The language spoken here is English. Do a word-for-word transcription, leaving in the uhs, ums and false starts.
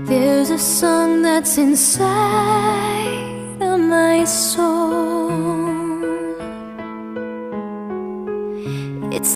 There's a song that's inside of my soul.